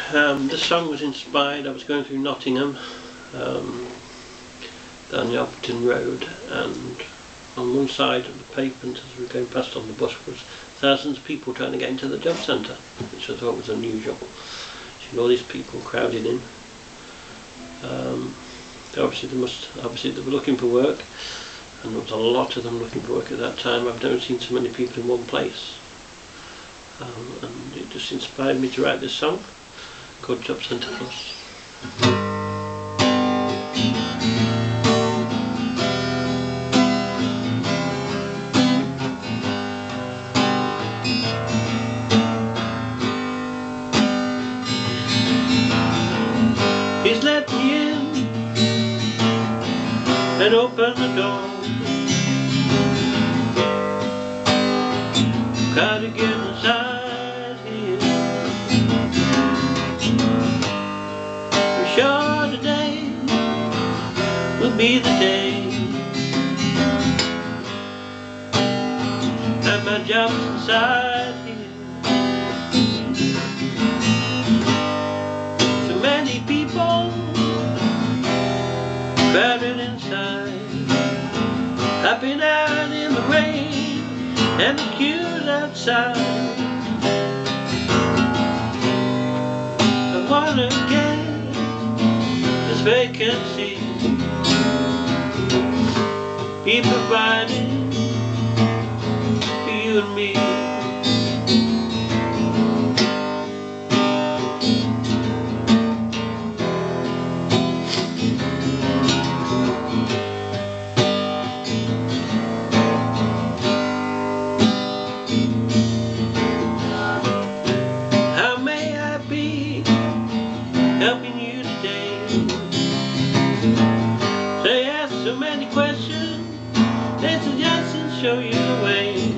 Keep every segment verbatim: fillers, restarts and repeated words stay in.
Um, this song was inspired, I was going through Nottingham, um, down the Alperton Road, and on one side of the pavement as we were going past on the bus was thousands of people trying to get into the job centre, which I thought was unusual. You know, all these people crowded in. Um, obviously they must, obviously they were looking for work, and there was a lot of them looking for work at that time. I've never seen so many people in one place. Um, and it just inspired me to write this song called Job Centre Plus. He's let me in and opened the door. Gotta get inside here. For sure today will be the day, and my job's inside here. So many people crowded inside. I've been out in the rain and the queues outside. I wanna get this vacancy, be provided for you and me. Helping you today. They ask so many questions, they suggest and show you the way.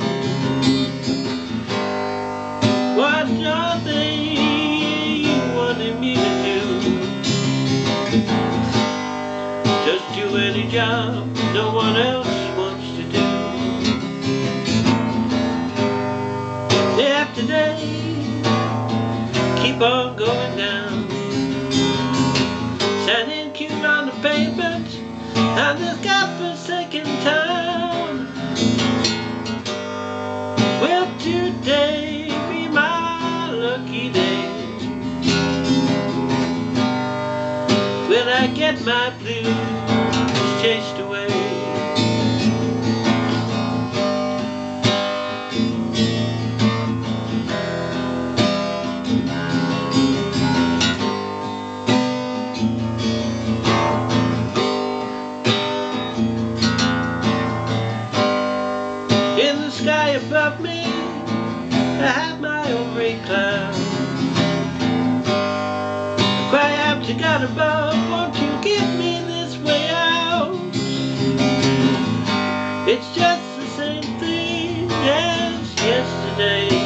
What's your thing you wanted me to do? Just do any job no one else wants to do. Day after day, keep on going down. Standing queued on the pavement and this godforsaken town. Will today be my lucky day? Will I get my blues chased away? In the sky above me, I have my own great cloud. I cry out to God above, won't you give me this way out? It's just the same thing as yesterday.